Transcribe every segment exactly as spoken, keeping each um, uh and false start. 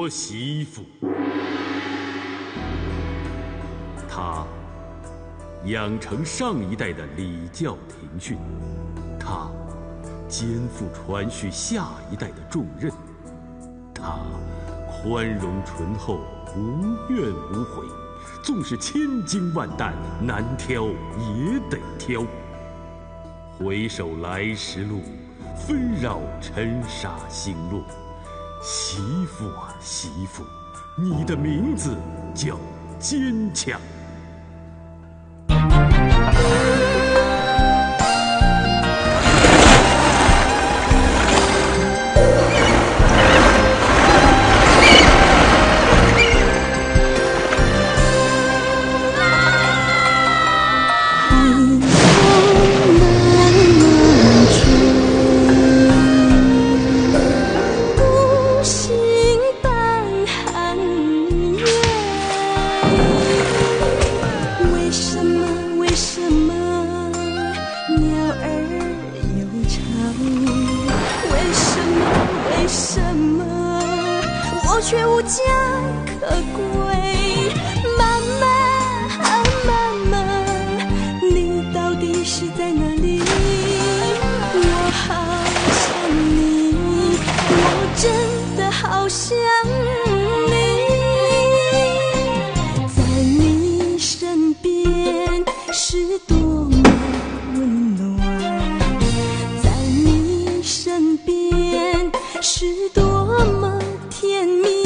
媳妇。他养成上一代的礼教庭训，他肩负传续下一代的重任，他宽容醇厚，无怨无悔，纵使千金万担难挑也得挑。回首来时路，纷扰尘沙星落。媳妇啊媳妇，你的名字叫坚强。 却无家可归，妈妈，妈妈，你到底是在哪里？我好想你，我真的好想你，在你身边是多么温暖，在你身边是多么甜蜜。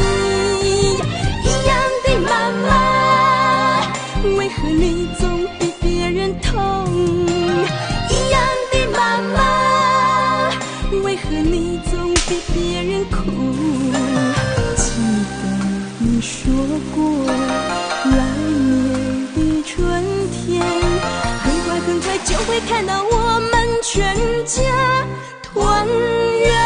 为何你总比别人痛？一样的妈妈，为何你总比别人苦？记得你说过，来年的春天，很快很快就会看到我们全家团圆。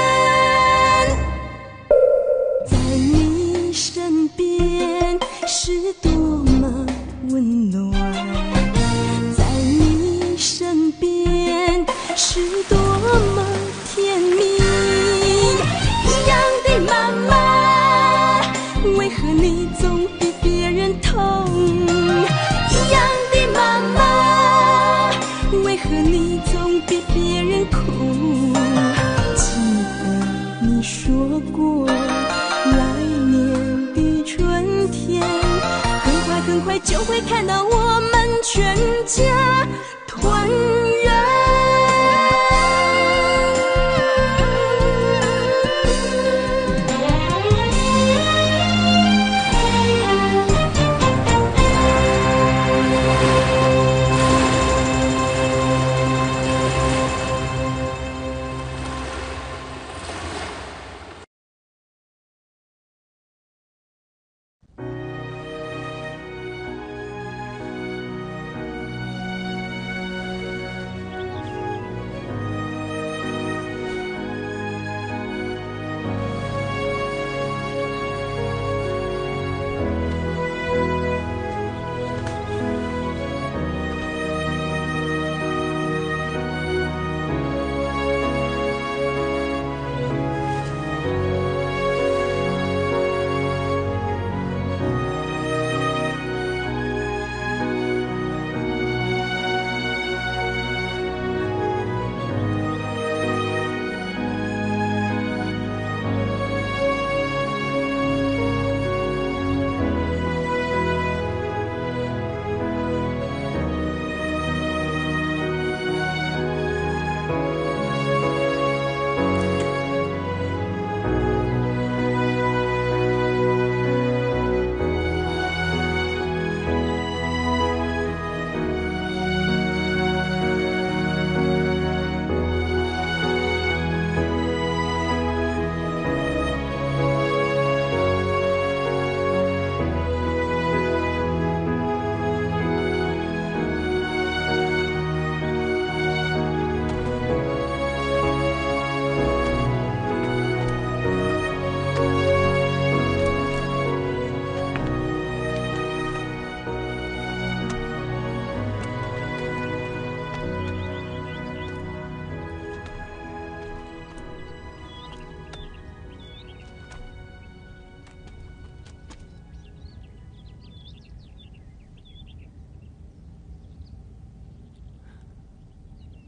在你身边是多么温暖，在你身边是多么甜蜜。一样的妈妈，为何你总比别人痛？一样的妈妈，为何你总比别人苦？记得你说过，来年的春天，很快就会看到我们全家团圆。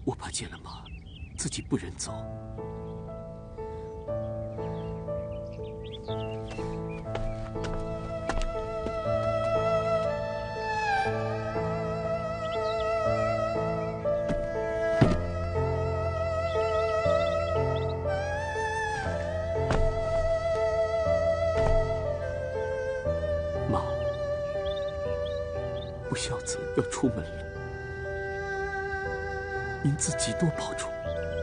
我怕见了妈，自己不忍走。妈，不孝子要出门了，您自己多保重。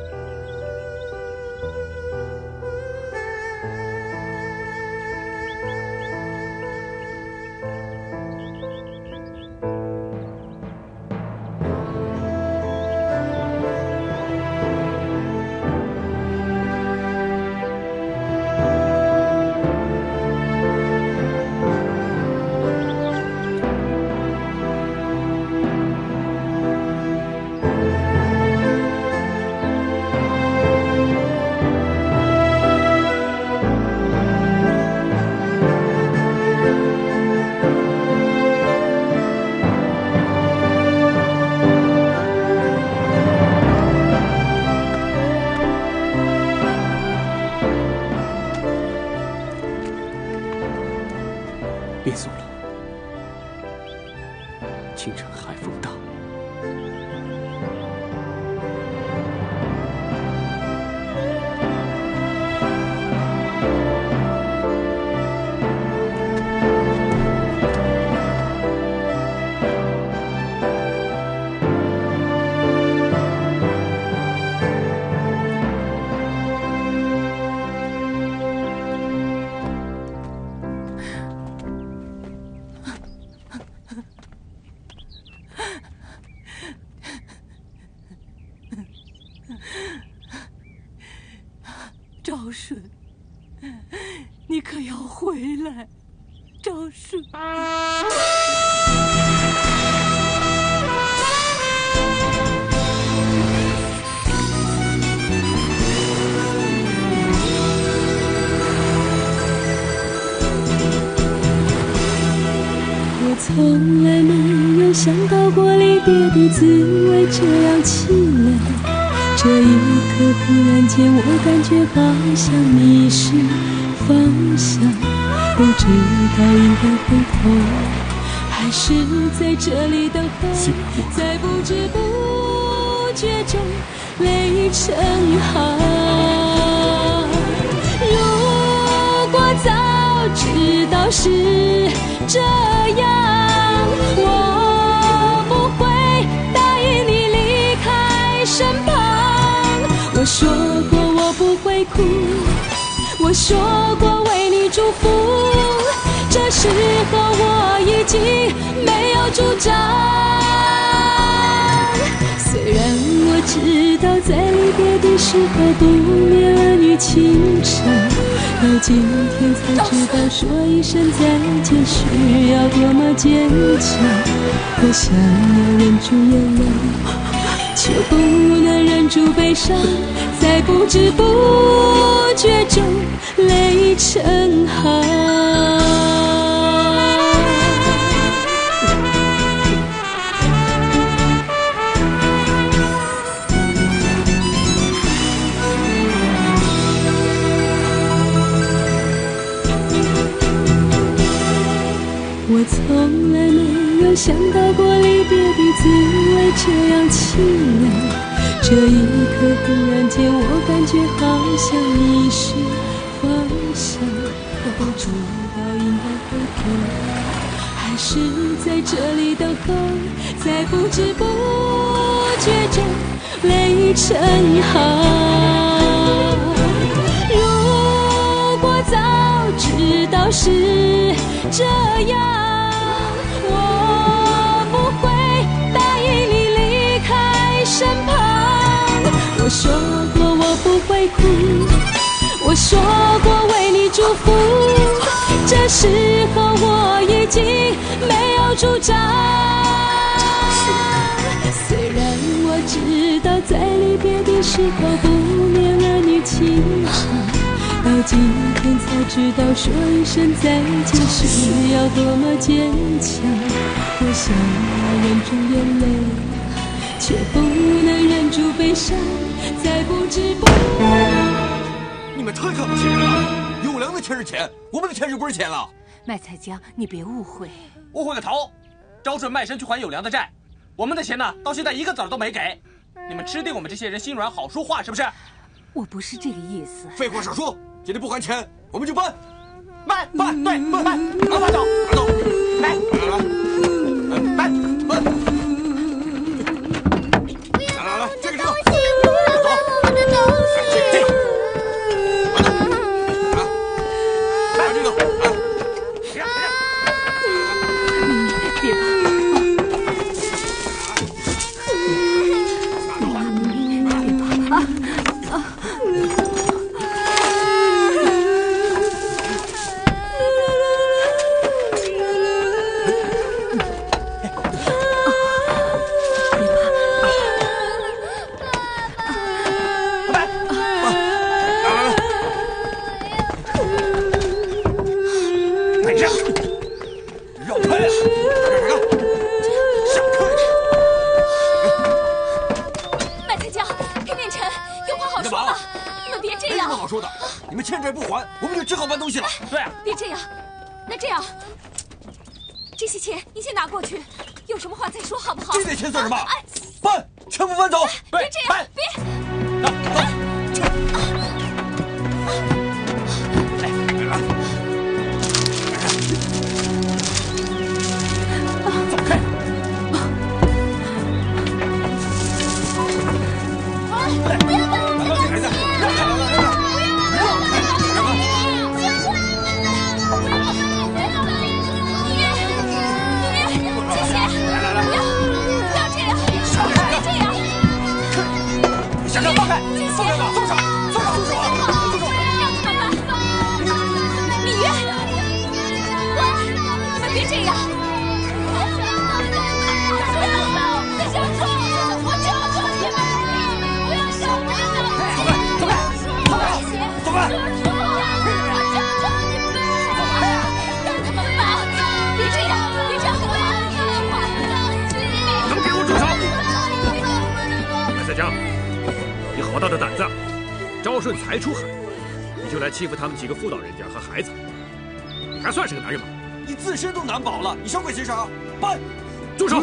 别走了，清晨海风大。 昭顺，你可要回来，昭顺。 我从来没有想到过离别的滋味这样凄凉。这一刻，忽然间，我感觉好像迷失方向，不知道应该回头，还是在这里等候，在不知不觉中泪成行。如果早知道是这样，我不会答应你离开身旁。我说过我不会哭，我说过为你祝福，这时候我已经没有主张。虽然我知道在离别的时候不免儿女情长，到今天才知道说一声再见需要多么坚强。我想要忍住眼泪，却不能忍住悲伤，在不知不觉中泪成行。我从来没有想到过离别的滋味这样凄凉。这一刻，忽然间，我感觉好像迷失方向，我不知道应该回头，还是在这里等候，在不知不觉中泪成行。如果早知道是这样，我不会答应你离开身旁。我说过我不会哭，我说过为你祝福，这时候我已经没有主张。虽然我知道在离别的时候不免儿女情长，到今天才知道说一声再见需要多么坚强。我想要忍住眼泪，却不能忍住堆上，才不知不觉。 你们太看不起人了！有良的钱是钱，我们的钱就不是钱了。 麦菜江，你别误会。 误会个头！招顺卖身去还有良的债，我们的钱呢，到现在一个子儿都没给。你们吃定我们这些人心软好说话是不是？ 我不是这个意思。 废话少说，今天不还钱，我们就搬。 搬搬对搬搬，拿搬走拿走，来来来，搬搬。 来来来，这个这个，走， 我的东西， 这个，啊，来这个，啊， 别怕。 对啊， 别这样，那这样，这些钱你先拿过去，有什么话再说好不好？ 这点钱算什么？ 哎， 搬，全部搬走！ 别这样，别。 走走。来来，走开！ 不要动我的东西！ 来来来来来。 小张，放开，放开吧，松手，松手，松手啊！松手， 让他们搬。芈月，我，你们别这样。不要动，再想说，我就要说你们，不要动，不要动。 走开，走开，走开，走开。 我就要说你们，让他们搬。别这样，别这样， 能给我住手！麦赛江。你好大的胆子！昭顺才出海，你就来欺负他们几个妇老人家和孩子，你还算是个男人吗？ 你自身都难保了，你小鬼谁啥？搬！ 住手！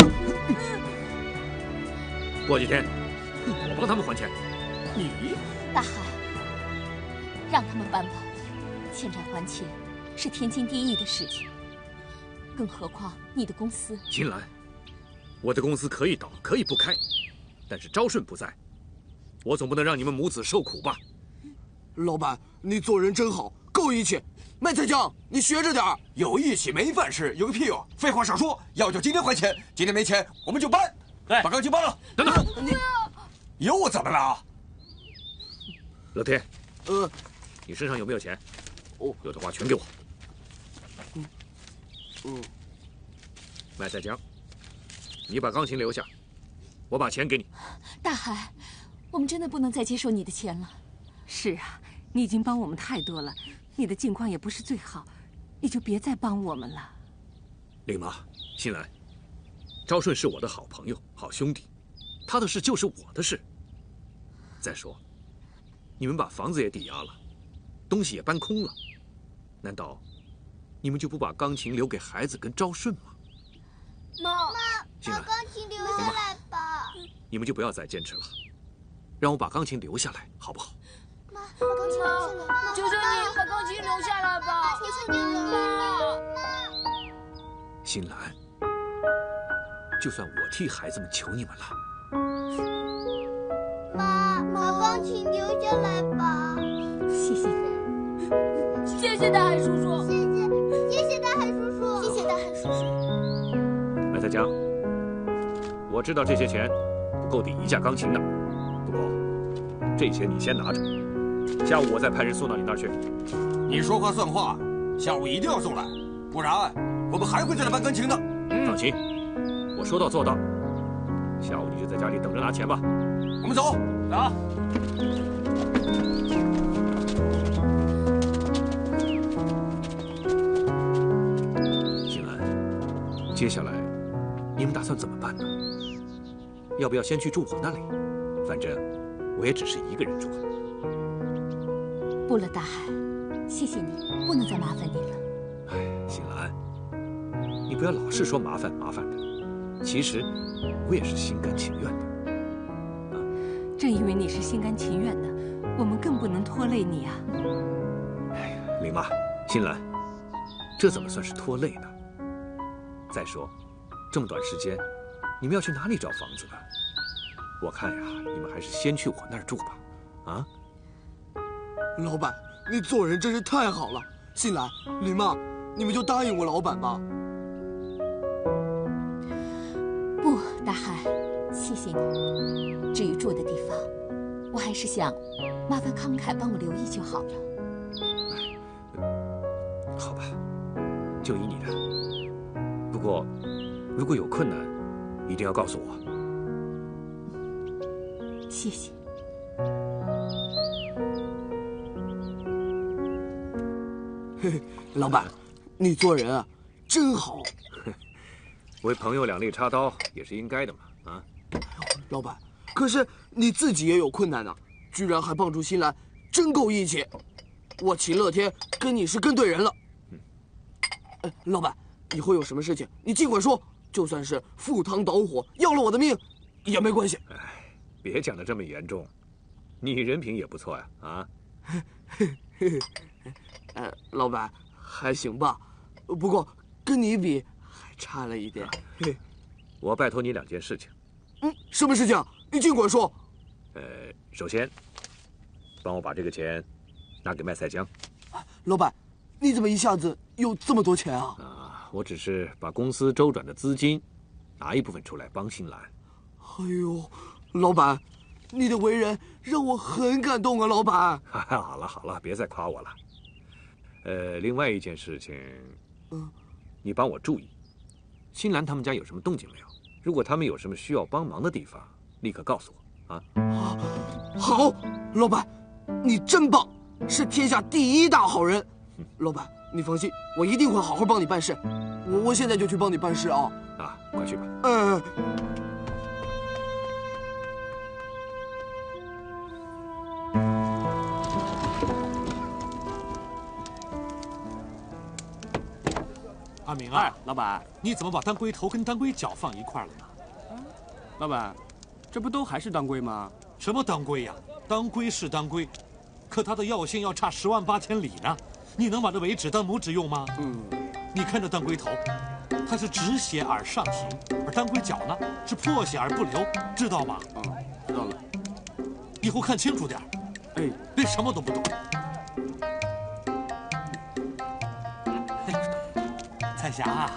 过几天我帮他们还钱。 你大海，让他们搬吧，欠债还钱是天经地义的事情，更何况你的公司。 秦岚，我的公司可以倒，可以不开，但是昭顺不在。我总不能让你们母子受苦吧？ 老板，你做人真好，够义气。麦菜江，你学着点儿，有义气没饭吃，有个屁用！废话少说，要就今天还钱，今天没钱我们就搬。 对， 把钢琴搬了。 等等， 你有我怎么了？ 乐天， 呃， 你身上有没有钱？ 哦， 有的话全给我。 嗯嗯， 麦赛江，你把钢琴留下，我把钱给你。 大海。我们真的不能再接受你的钱了。 是啊，你已经帮我们太多了，你的境况也不是最好，你就别再帮我们了。 令妈，新兰，昭顺是我的好朋友、好兄弟，他的事就是我的事。再说，你们把房子也抵押了，东西也搬空了，难道你们就不把钢琴留给孩子跟昭顺吗？ 妈， 新兰， 把钢琴留下来吧。 你们就不要再坚持了。让我把钢琴留下来，好不好？ 妈，把钢琴留下来， 求求你把钢琴留下来吧！ 求求你了， 新兰，就算我替孩子们求你们了。 妈，把钢琴留下来吧。 谢谢你，谢谢大海叔叔， 谢谢，谢谢大海叔叔，谢谢大海叔叔。 麦菜江，我知道这些钱不够抵一架钢琴的。不过，这些你先拿着，下午我再派人送到你那儿去。 你说话算话，下午一定要送来，不然我们还会再来搬钢琴的。 放心，我说到做到。下午你就在家里等着拿钱吧。 我们走， 走。 新兰，接下来你们打算怎么办呢？要不要先去住我那里？反反正我也只是一个人住。 不了，大海，谢谢你，不能再麻烦你了。 哎，新兰，你不要老是说麻烦麻烦的，其实我也是心甘情愿的。 正因为你是心甘情愿的，我们更不能拖累你啊。 哎呀，林妈，新兰，这怎么算是拖累呢？再说，这么短时间，你们要去哪里找房子呢？我看呀，你们还是先去我那儿住吧。啊？ 老板，你做人真是太好了。新兰、林妈，你们就答应我老板吧。 不，大海，谢谢你。至于住的地方，我还是想麻烦慷慨帮我留意就好了。 哎，好吧，就依你的。不过，如果有困难，一定要告诉我。 谢谢。 嘿嘿，老板，你做人啊，真好。 为朋友两肋插刀也是应该的嘛，啊！ 老板，可是你自己也有困难呢，居然还帮助新兰，真够义气。我秦乐天跟你是跟对人了。嗯，哎，老板，以后有什么事情你尽管说，就算是赴汤蹈火，要了我的命，也没关系。 哎，别讲得这么严重，你人品也不错呀，啊！ 呃，老板还行吧，不过跟你比还差了一点。嘿， 我拜托你两件事情。 嗯，什么事情？你尽管说。 呃，首先，帮我把这个钱拿给麦赛江。 老板，你怎么一下子有这么多钱啊？ 啊，我只是把公司周转的资金拿一部分出来帮新兰。 哎呦，老板，你的为人让我很感动啊，老板。 好了好了，别再夸我了。呃，另外一件事情， 嗯， 你帮我注意，新兰他们家有什么动静没有？如果他们有什么需要帮忙的地方，立刻告诉我啊！ 啊，好，老板，你真棒，是天下第一大好人。嗯、老板，你放心，我一定会好好帮你办事。我我现在就去帮你办事啊！ 啊，快去吧。 嗯。 阿明啊， 老板， 你怎么把当归头跟当归脚放一块了呢？ 老板，这不都还是当归吗？ 什么当归呀？当归是当归，可它的药性要差十万八千里呢。你能把这尾指当拇指用吗？ 嗯。 你看这当归头，它是止血而上行，而当归脚呢是破血而不流，知道吗？ 嗯，知道了。 以后看清楚点。 哎， 别什么都不懂。彩霞，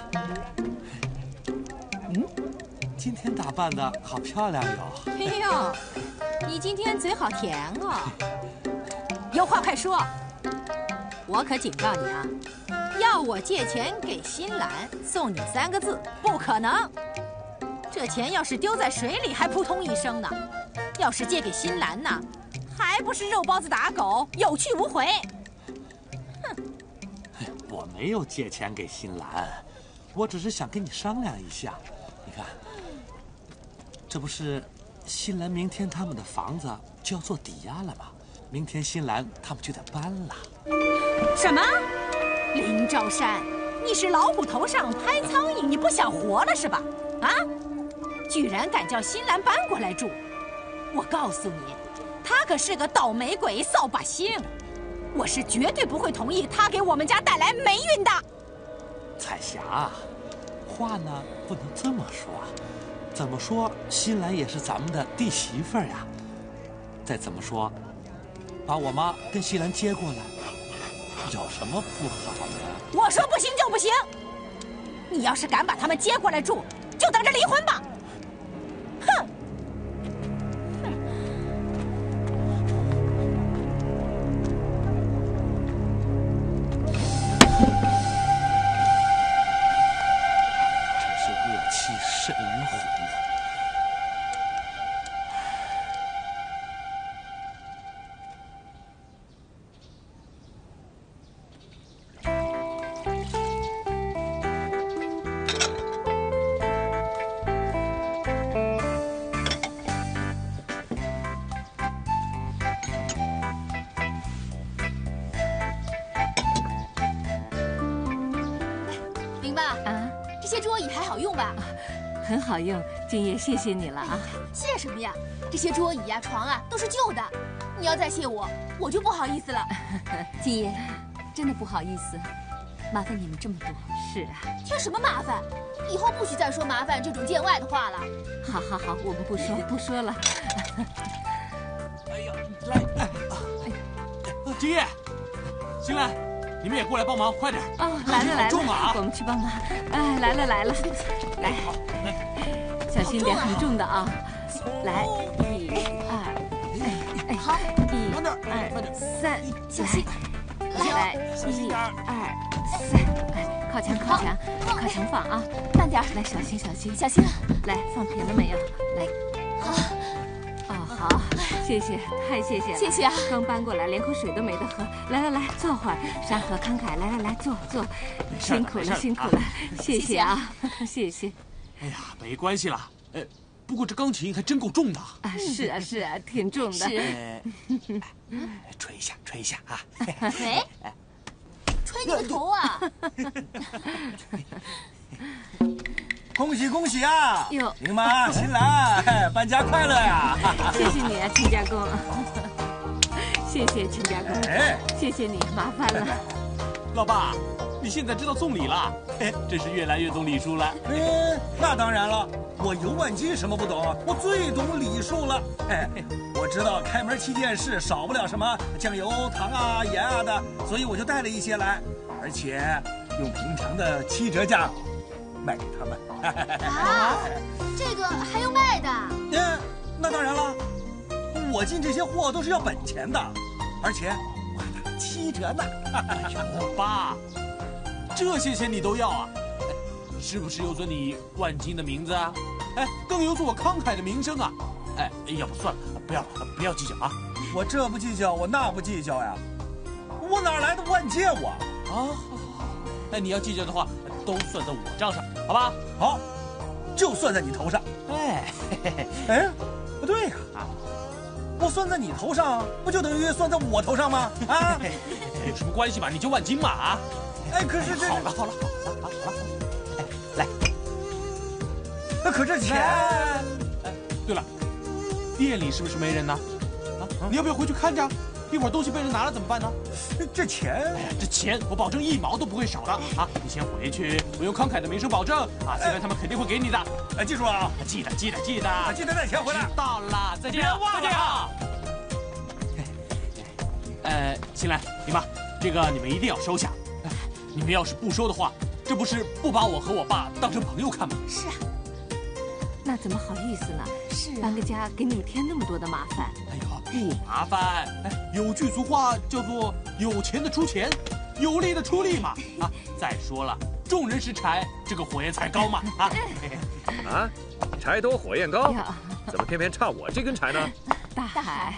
嗯，今天打扮的好漂亮哟！ 哎呦，你今天嘴好甜哦，有话快说。我可警告你啊，要我借钱给新兰，送你三个字，不可能。这钱要是丢在水里，还扑通一声呢；要是借给新兰呢，还不是肉包子打狗，有去无回。 我没有借钱给新兰，我只是想跟你商量一下。你看，这不是新兰明天他们的房子就要做抵押了吗？明天新兰他们就得搬了。 什么？林兆山，你是老虎头上拍苍蝇，你不想活了是吧？啊！居然敢叫新兰搬过来住！我告诉你，他可是个倒霉鬼、扫把星。我是绝对不会同意他给我们家带来霉运的。 彩霞，话呢不能这么说，怎么说新兰也是咱们的弟媳妇儿呀。再怎么说，把我妈跟新兰接过来，有什么不好的？ 我说不行就不行。你要是敢把他们接过来住，就等着离婚吧。哼！ 神虎。 些桌椅还好用吧？ 很好用，金叶，谢谢你了啊！ 谢什么呀？这些桌椅呀、床啊都是旧的，你要再谢我，我就不好意思了。 金叶，真的不好意思，麻烦你们这么多。 是啊， 添什么麻烦？以后不许再说麻烦这种见外的话了。 好好好，我们不说不说了。 哎呀，来，哎，金叶，新来，你们也过来帮忙，快点！ 哦，来了来了， 重啊！ 我们去帮忙。哎，来了来了，来，小心点，很重的啊！来，一二，哎哎，好，一二三， 小心， 来，一二三，哎，靠墙靠墙靠墙放啊！ 慢点， 来，小心小心小心， 来，放平了没有？来， 好。 哦，好，谢谢，太谢谢了， 谢谢啊！ 刚搬过来，连口水都没得喝。来来来，坐会儿。山河慷慨，来来来，坐坐。辛苦了，辛苦了，谢谢啊，谢谢。 哎呀，没关系啦。呃，不过这钢琴还真够重的啊！是啊，是啊，挺重的。 是。 吹一下，吹一下啊！ 哎，吹你个头啊！ 恭喜恭喜啊！ 哟， 林妈、新兰，搬家快乐呀！ 谢谢你啊，亲家公。谢谢亲家公， 哎， 谢谢你，麻烦了。 老爸，你现在知道送礼了，哎，真是越来越懂礼数了。 嗯，那当然了，我游万金什么不懂，我最懂礼数了。哎，我知道开门七件事少不了什么酱油、糖啊、盐啊的，所以我就带了一些来，而且用平常的七折价卖给他们。 啊，这个还要卖的？ 嗯，那当然了，我进这些货都是要本钱的，而且我还打了七折呢。 哎呦，爸，这些钱你都要啊？是不是有尊你万金的名字啊？哎，更有尊我慷慨的名声啊！哎，要不算了，不要不要计较啊！ 我这不计较，我那不计较呀，我哪来的万金啊？我啊，好好好，哎，你要计较的话，都算在我账上，好吧？ 好，就算在你头上。 哎， 哎，不对呀，啊，我算在你头上，不就等于算在我头上吗？啊， 有什么关系嘛？你就万金嘛啊！ 哎，可是这好了好了好了好了好了，哎，来， 可这钱…… 哎，对了，店里是不是没人呢？啊，你要不要回去看着？一会儿东西被人拿了怎么办呢？ 这钱， 哎呀，这钱我保证一毛都不会少的啊！你先回去，我用慷慨的名声保证啊，现在他们肯定会给你的。 哎，记住了啊！ 记得记得记得， 记得带钱回来。 知道了，再见，再见啊！呃，新来，你妈，这个你们一定要收下。你们要是不收的话，这不是不把我和我爸当成朋友看吗？ 是啊。 那怎么好意思呢？ 是啊， 搬个家给你们添那么多的麻烦。 哎呀，不麻烦。哎，有句俗话叫做“有钱的出钱，有力的出力”嘛。啊，再说了，众人拾柴，这个火焰才高嘛。啊， 啊，柴多火焰高，怎么偏偏差我这根柴呢？ 大海，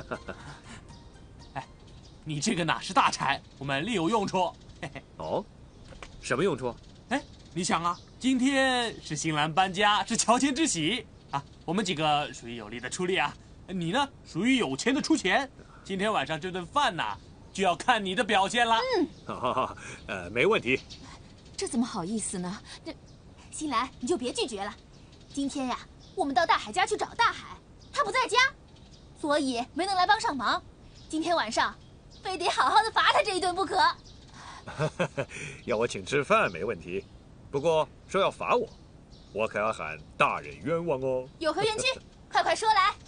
哎，你这个哪是大柴，我们另有用处。 哦，什么用处？ 哎，你想啊，今天是新兰搬家，是乔迁之喜啊，我们几个属于有力的出力啊，你呢属于有钱的出钱。今天晚上这顿饭呢，就要看你的表现了。 嗯， 哦，呃，没问题。 这怎么好意思呢？这，新兰你就别拒绝了。今天呀，我们到大海家去找大海，他不在家，所以没能来帮上忙。今天晚上，非得好好的罚他这一顿不可。 要我请吃饭没问题，不过说要罚我，我可要喊大人冤枉哦。 有何冤屈，快快说来。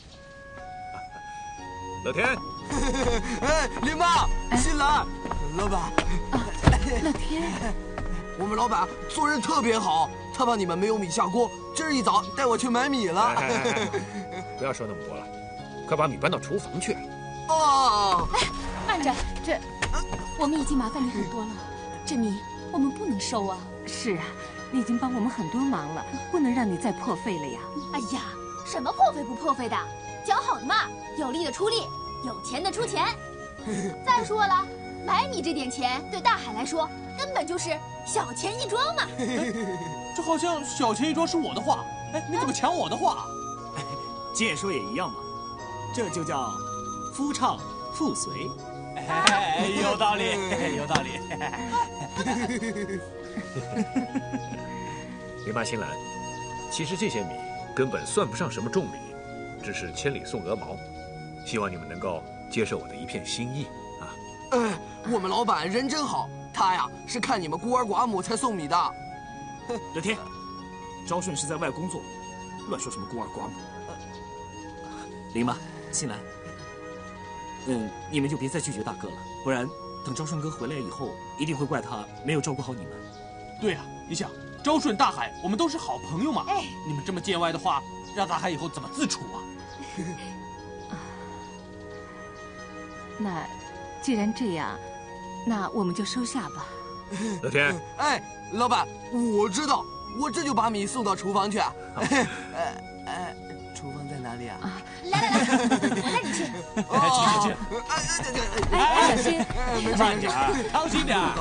乐天， 哎，林妈，新来，老板， 乐天， 我们老板做人特别好，他怕你们没有米下锅，今儿一早带我去买米了。 哎哎哎不要说那么多了，快把米搬到厨房去。 哦， 哎，慢着，这。我们已经麻烦你很多了，这米我们不能收啊。 是啊，你已经帮我们很多忙了，不能让你再破费了呀。 哎呀，什么破费不破费的，讲好的嘛，有力的出力，有钱的出钱。再说了，买米这点钱对大海来说根本就是小钱一桩嘛。 这好像小钱一桩是我的话，哎，你怎么抢我的话？ 借说也一样嘛，这就叫夫唱妇随。 哎，有道理，有道理。 林妈、新兰，其实这些米根本算不上什么重礼，只是千里送鹅毛。希望你们能够接受我的一片心意啊！ 哎，我们老板人真好，他呀是看你们孤儿寡母才送米的。 乐天，昭顺是在外工作，乱说什么孤儿寡母。林妈、新兰，嗯，你们就别再拒绝大哥了，不然等昭顺哥回来以后，一定会怪他没有照顾好你们。 对呀、啊，你想，昭顺、大海，我们都是好朋友嘛。 哎， 你们这么见外的话，让大海以后怎么自处啊？ 那既然这样，那我们就收下吧。 乐天， 哎，老板，我知道，我这就把米送到厨房去。呃呃，厨房在哪里啊？ 啊来来来，我带你去。 去去去！ 哎，小心， 慢点，当心点。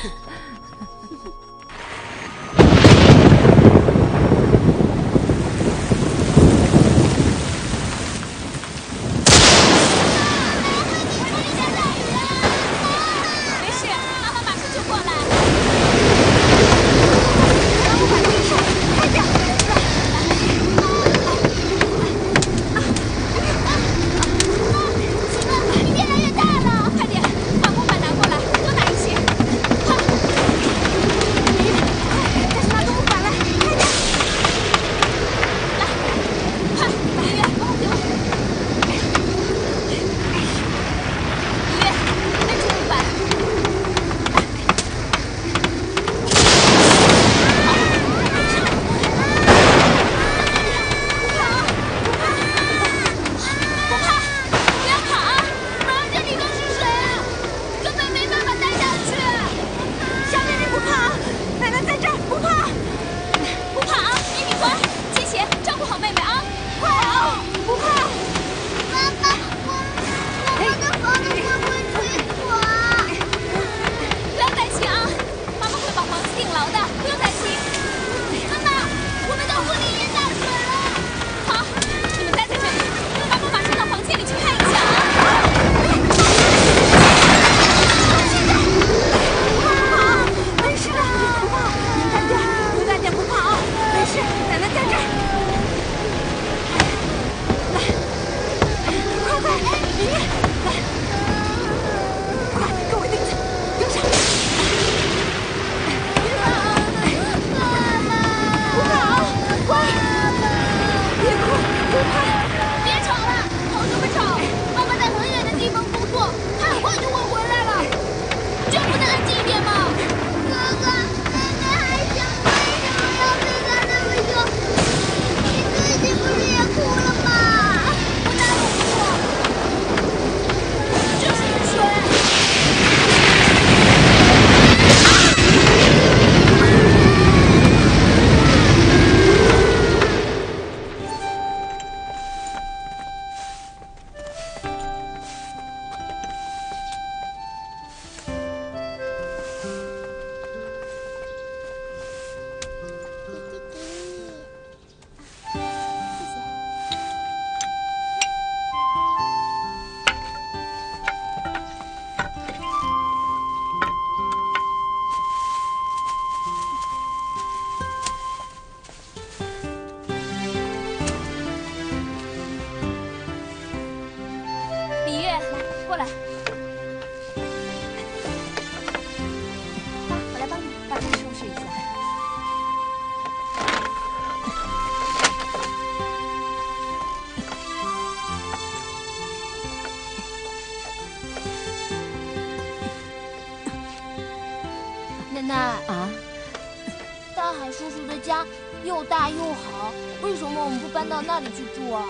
奶啊，大海叔叔的家又大又好，为什么我们不搬到那里去住啊？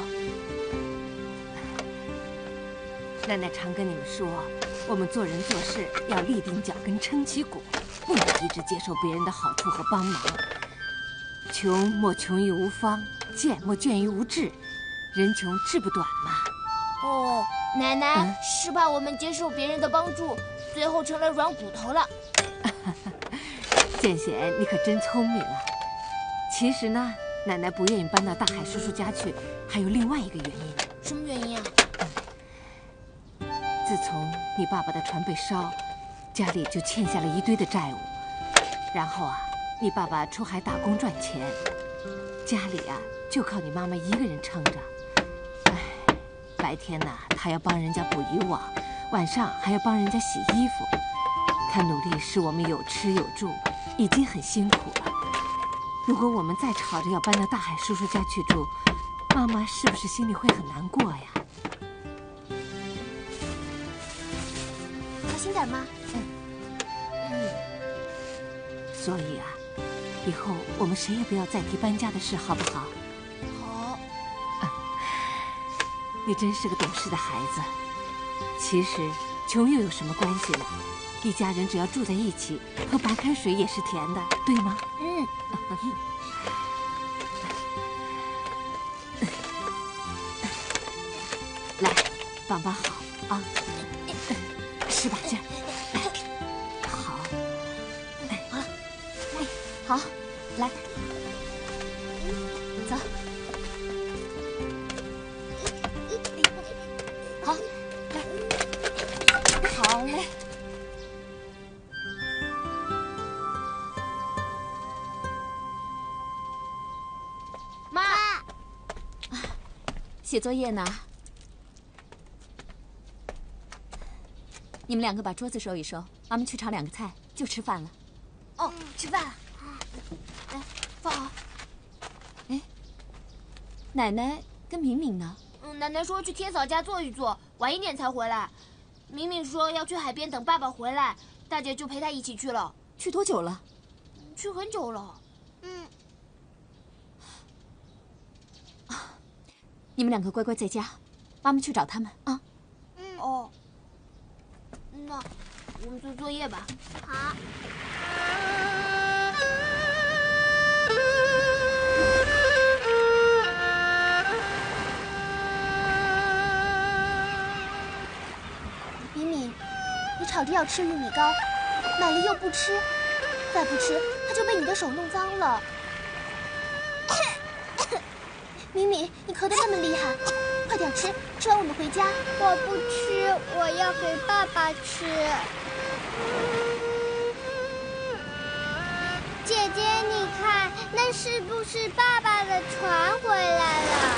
奶奶常跟你们说，我们做人做事要立定脚跟，撑起骨，不能一直接受别人的好处和帮忙。穷莫穷于无方，贱莫倦于无志，人穷志不短嘛。 哦，奶奶、嗯、是怕我们接受别人的帮助，最后成了软骨头了。 建贤，你可真聪明啊！其实呢，奶奶不愿意搬到大海叔叔家去，还有另外一个原因。 什么原因啊？ 自从你爸爸的船被烧，家里就欠下了一堆的债务。然后啊， 你爸爸出海打工赚钱，家里啊就靠你妈妈一个人撑着。哎，白天呢他要帮人家捕渔网，晚上还要帮人家洗衣服。他努力使我们有吃有住，已经很辛苦了。如果我们再吵着要搬到大海叔叔家去住，妈妈是不是心里会很难过呀？ 小心点嘛。 嗯。嗯。所以啊，以后我们谁也不要再提搬家的事，好不好？ 好。 啊，你真是个懂事的孩子。其实穷又有什么关系呢？一家人只要住在一起，喝白开水也是甜的，对吗？ 嗯。 来，棒棒好啊，使把劲儿。好， 好了，来，好，来，走。好，来，好嘞。 妈， 写作业呢。你们两个把桌子收一收，妈妈去炒两个菜，就吃饭了。 哦，吃饭了。来，放好。 哎，奶奶跟敏敏呢？ 嗯，奶奶说去天嫂家坐一坐，晚一点才回来。敏敏说要去海边等爸爸回来，大姐就陪她一起去了。 去多久了？ 去很久了。 嗯。 你们两个乖乖在家，妈妈去找他们啊。 嗯。哦。那我们做作业吧。 好。 敏敏，你吵着要吃玉米糕，买了又不吃，再不吃它就被你的手弄脏了。敏敏，你咳得那么厉害，快点吃，吃完我们回家。 我不吃，我要给爸爸吃。姐姐，你看，那是不是爸爸的船回来了？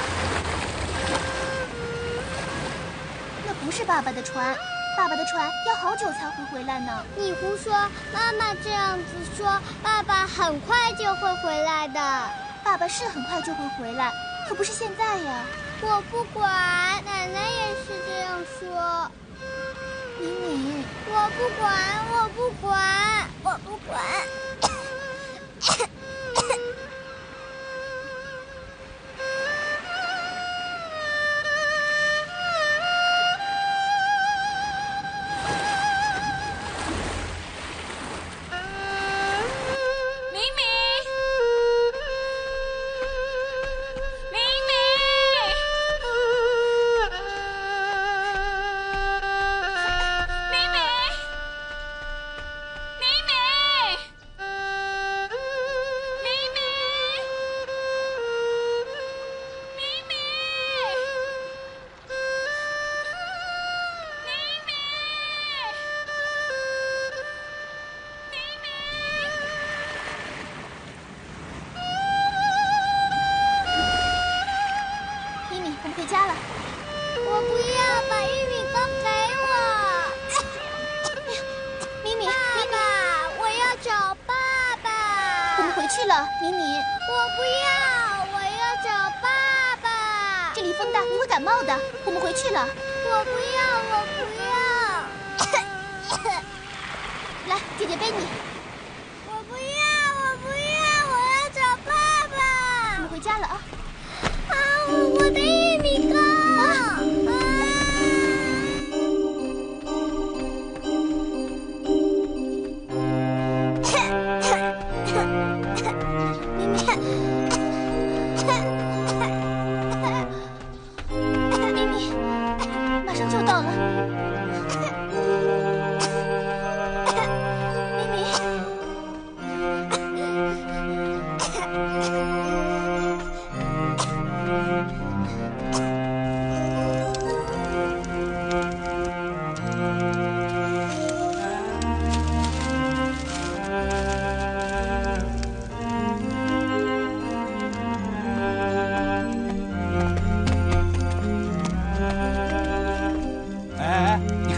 那不是爸爸的船，爸爸的船要好久才会回来呢。 你胡说，妈妈这样子说，爸爸很快就会回来的。 爸爸是很快就会回来，可不是现在呀。 我不管，奶奶也是这样说。 敏敏， 我不管，我不管，我不管。 敏敏， 我不要，我要找爸爸。 这里风大，你会感冒的。我们回去了。 我不要，我不要。 来，姐姐背你。 我不要，我不要，我要找爸爸。 我们回家了啊！ 啊，我的玉米糕。啊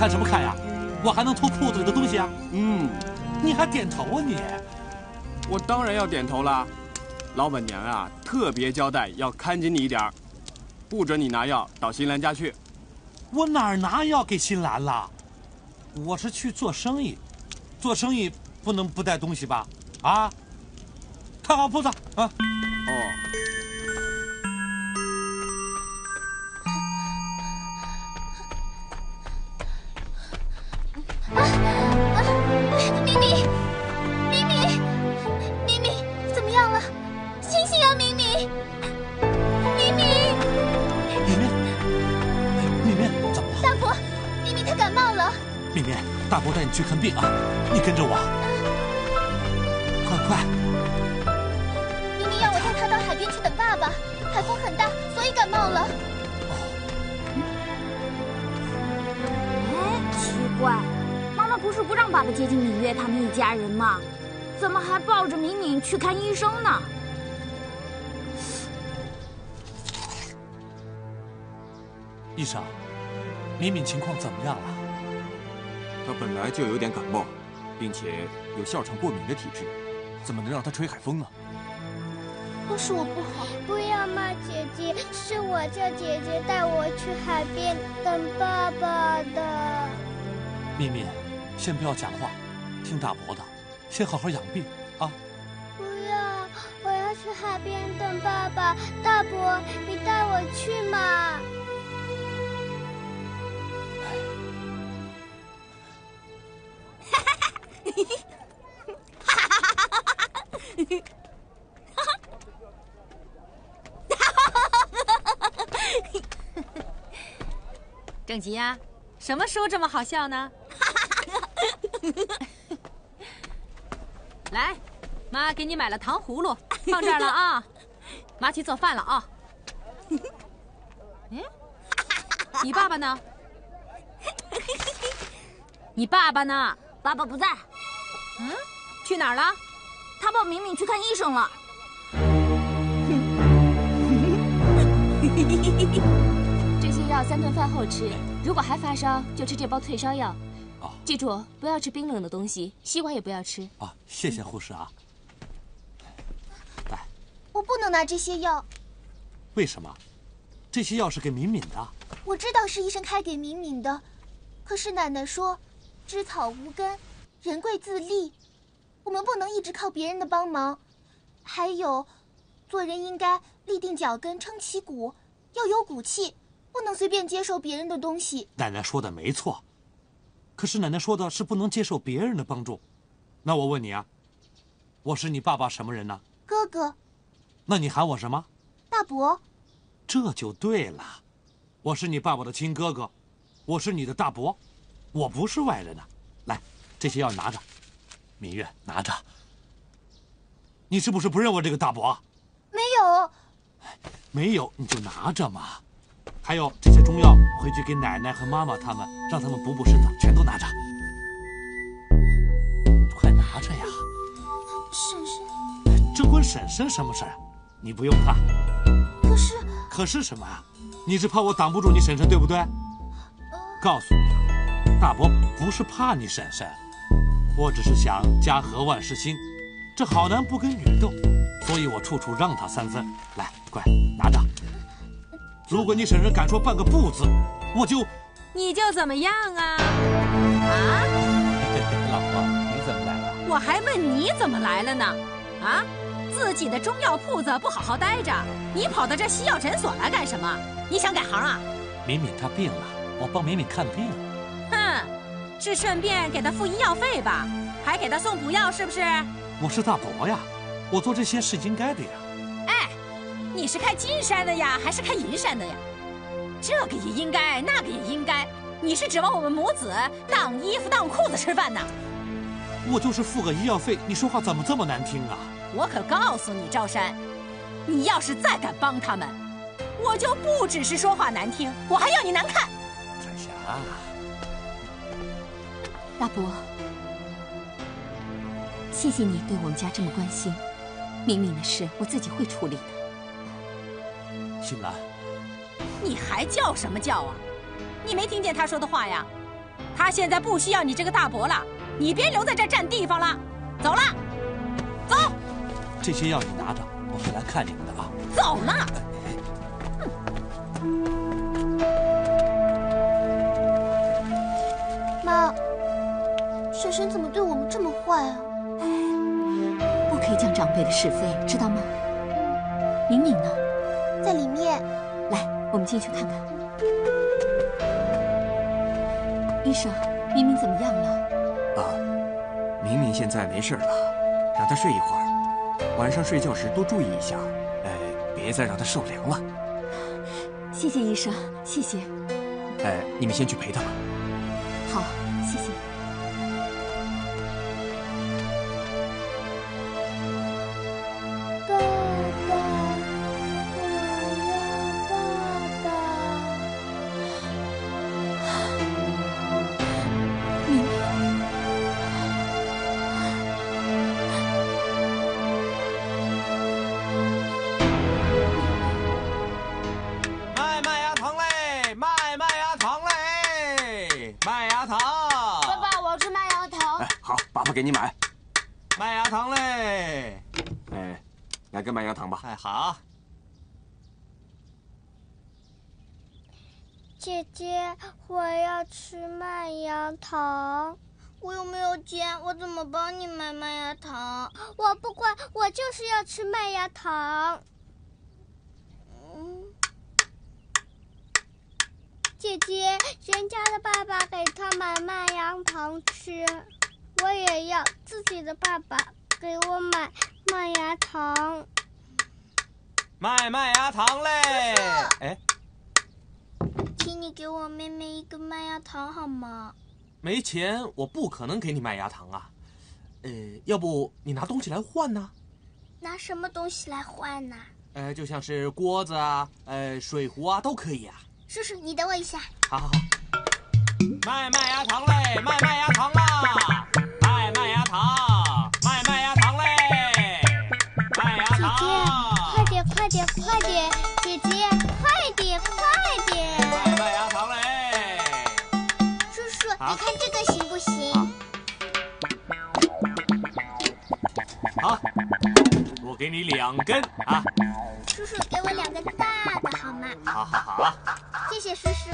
看什么看呀？我还能偷裤子里的东西啊？ 嗯， 你还点头啊你？ 我当然要点头啦。老板娘啊，特别交代要看紧你一点儿，不准你拿药到新兰家去。 我哪儿拿药给新兰了？我是去做生意，做生意不能不带东西吧？啊！看好铺子啊！哦。 啊啊！明明，明明，明明，怎么样了？醒醒啊，明明！明明， 明明，明明，怎么了？ 大伯，明明他感冒了。 明明，大伯带你去看病啊！你跟着我，快快！ 明明要我带他到海边去等爸爸，海风很大，所以感冒了。 哎，奇怪。妈妈不是不让爸爸接近芈月他们一家人吗？怎么还抱着敏敏去看医生呢？ 医生，敏敏情况怎么样了？ 她本来就有点感冒，并且有哮喘过敏的体质，怎么能让她吹海风呢？ 都是我不好。 不要骂姐姐，是我叫姐姐带我去海边等爸爸的。 敏敏，先不要讲话，听大伯的，先好好养病啊！ 不要，我要去海边等爸爸。大伯，你带我去嘛！ 郑吉呀，什么书这么好笑呢？来，妈给你买了糖葫芦，放这儿了啊。妈去做饭了啊。嗯，你爸爸呢？你爸爸呢？ 爸爸不在。 嗯，去哪儿了？ 他抱敏敏去看医生了。 这些药三顿饭后吃，如果还发烧，就吃这包退烧药。 哦， 记住不要吃冰冷的东西，西瓜也不要吃。 啊，谢谢护士啊。来， 我不能拿这些药。 为什么？这些药是给敏敏的。 我知道是医生开给敏敏的，可是奶奶说，知草无根，人贵自立，我们不能一直靠别人的帮忙。还有，做人应该立定脚跟，撑起骨，要有骨气，不能随便接受别人的东西。 奶奶说的没错，可是奶奶说的是不能接受别人的帮助。那我问你啊，我是你爸爸什么人呢？ 哥哥。 那你喊我什么？ 大伯。 这就对了，我是你爸爸的亲哥哥，我是你的大伯，我不是外人呢。来，这些药拿着，芈月拿着。你是不是不认我这个大伯？ 没有。 没有你就拿着嘛。还有这些中药，回去给奶奶和妈妈他们，让他们补补身子，全都拿着。快拿着呀！ 婶婶， 这关婶婶什么事儿？你不用怕。 可是， 可是什么啊？你是怕我挡不住你婶婶，对不对？告诉你啊，大伯不是怕你婶婶，我只是想家和万事兴，这好男不跟女斗，所以我处处让他三分。来，乖，拿着。如果你婶婶敢说半个不字，我就…… 你就怎么样啊？啊？ 老婆，你怎么来了？ 我还问你怎么来了呢？啊？自己的中药铺子不好好待着，你跑到这西药诊所来干什么？你想改行啊？ 敏敏她病了，我帮敏敏看病。 哼，是顺便给她付医药费吧？还给她送补药是不是？ 我是大伯呀，我做这些是应该的呀。 哎，你是开金山的呀，还是开银山的呀？这个也应该，那个也应该，你是指望我们母子当衣服当裤子吃饭呢？ 我就是付个医药费，你说话怎么这么难听啊？ 我可告诉你，赵山，你要是再敢帮他们，我就不只是说话难听，我还要你难看。 彩霞， 大伯，谢谢你对我们家这么关心。敏敏的事我自己会处理的。 新兰， 你还叫什么叫啊？你没听见他说的话呀？ 他现在不需要你这个大伯了，你别留在这儿占地方了，走了，走。 这些药你拿着，我会来看你们的啊。 走了。 妈，婶婶怎么对我们这么坏啊？ 不可以讲长辈的是非，知道吗？明明呢？ 在里面。 来，我们进去看看。医生，明明怎么样了？ 啊，明明现在没事了，让他睡一会儿，晚上睡觉时多注意一下，哎，别再让他受凉了。 谢谢医生，谢谢。 哎，你们先去陪他吧。 好，谢谢。 爸爸，我要爸爸。 明明。 卖麦芽糖嘞！卖麦芽糖嘞！麦芽糖！ 爸爸，我要吃麦芽糖。 哎，好，爸爸给你买。 麦芽糖嘞！ 哎，来根麦芽糖吧。 哎，好。 姐姐，我要吃麦芽糖。我又没有钱，我怎么帮你买麦芽糖？我不管，我就是要吃麦芽糖。嗯，姐姐，人家的爸爸给他买麦芽糖吃，我也要自己的爸爸给我买麦芽糖。 卖麦芽糖嘞！哎， 请你给我妹妹一个麦芽糖好吗？ 没钱，我不可能给你麦芽糖啊。呃，要不你拿东西来换呢？ 拿什么东西来换呢？ 呃，就像是锅子啊，呃，水壶啊，都可以啊。 叔叔，你等我一下。 好好好。卖麦芽糖嘞！卖麦芽糖啦！卖麦芽糖！卖麦芽糖嘞！麦芽糖！ 快点，快点，快点！姐姐，快点，快点！ 卖麦芽糖嘞！ 叔叔，你看这个行不行？ 好，我给你两根啊。 叔叔，给我两个大的好吗？ 好好好。 谢谢叔叔。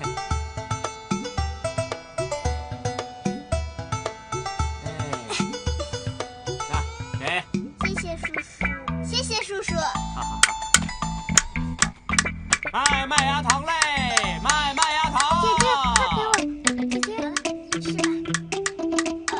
哎， 谢谢叔叔，谢谢叔叔。 好好好。卖麦芽糖嘞！卖麦芽糖！ 姐姐，快给我！姐姐，吃吧。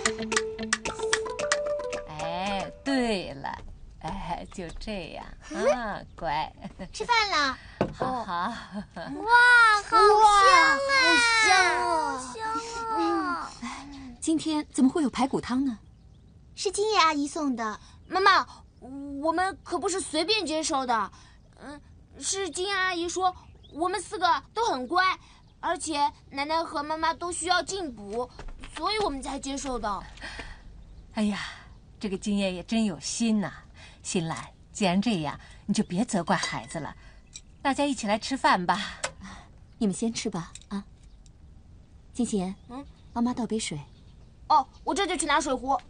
哎，对了，哎，就这样啊，乖。 吃饭了。 好好。 哇，好香啊！好香哦！好香哦！ 今天怎么会有排骨汤呢？ 是金叶阿姨送的。 妈妈，我们可不是随便接受的。嗯，是金叶阿姨说我们四个都很乖，而且奶奶和妈妈都需要进补，所以我们才接受的。 哎呀，这个金叶也真有心呐！新兰，既然这样，你就别责怪孩子了，大家一起来吃饭吧。 你们先吃吧，啊。金贤，嗯，帮妈倒杯水。 哦，我这就去拿水壶。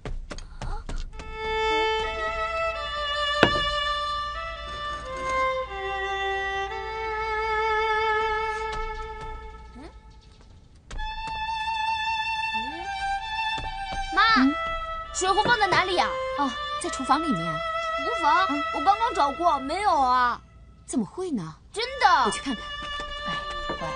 妈，嗯、水壶放在哪里呀？ 哦，在厨房里面。 厨房？嗯、我刚刚找过，没有啊。 怎么会呢？ 真的。 我去看看。 哎，乖啊。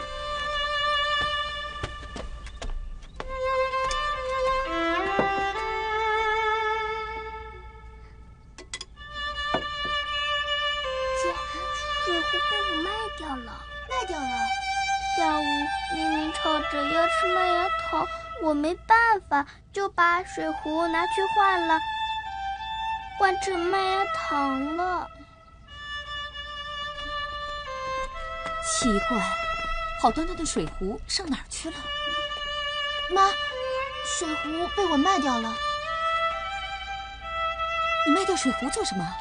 姐，水壶被我卖掉了。 卖掉了。 下午明明吵着要吃麦芽糖，我没办法就把水壶拿去换了，换成麦芽糖了。 奇怪，好端端的水壶上哪儿去了？ 妈，水壶被我卖掉了。 你卖掉水壶做什么？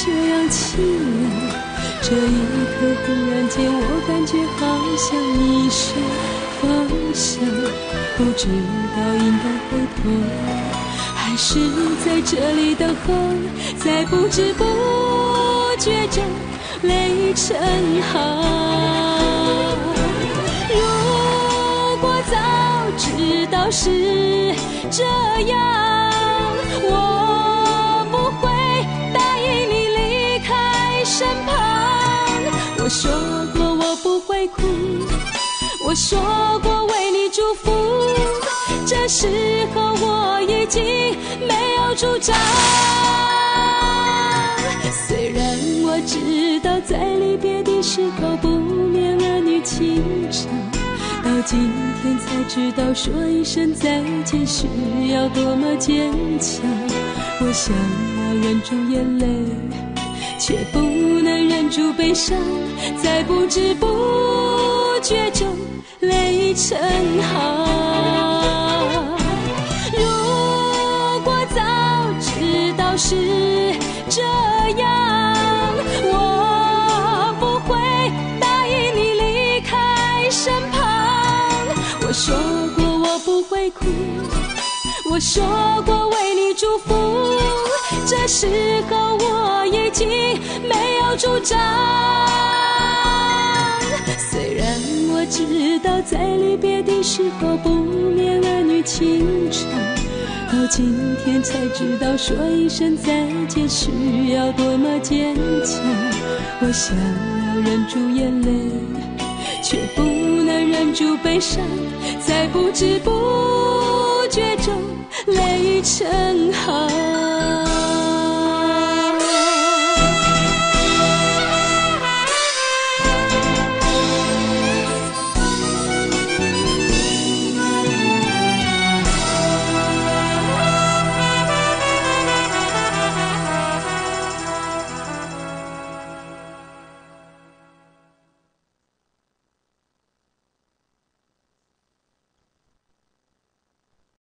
这样凄凉。这一刻，忽然间，我感觉好像迷失方向，不知道应该回头，还是在这里等候，在不知不觉中泪成行。如果早知道是这样，我不会答应你离开身旁。我说过我不会哭，我说过为你祝福，这时候我已经没有主张。虽然我知道在离别的时候不免儿女情长，到今天才知道说一声再见是要多么坚强。我想要忍住眼泪，却不能忍住悲伤，在不知不觉中泪成行。如果早知道是这样，我不会答应你离开身旁。我说过我不会哭，我说过为你祝福，这时候我已经没有主张。虽然我知道在离别的时候不免儿女情长，到今天才知道说一声再见是要多么坚强。我想要忍住眼泪，却不能忍住悲伤，在不知不觉中泪成行。